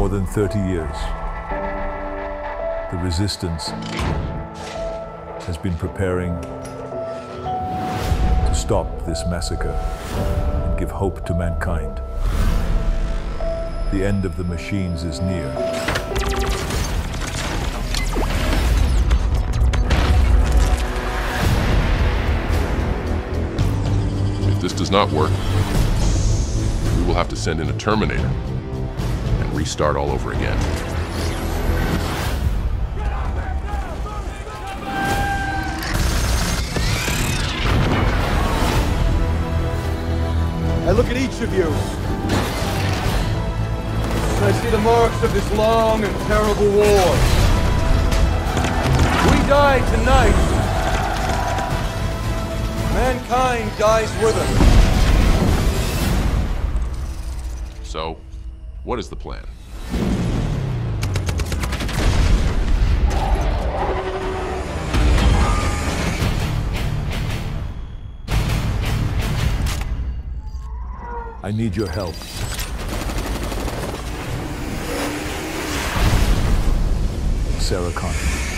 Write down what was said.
more than 30 years, the resistance has been preparing to stop this massacre and give hope to mankind. The end of the machines is near. If this does not work, we will have to send in a Terminator and restart all over again. I look at each of you, and I see the marks of this long and terrible war. We die tonight. Mankind dies with us. So, what is the plan? I need your help. Sarah Connor.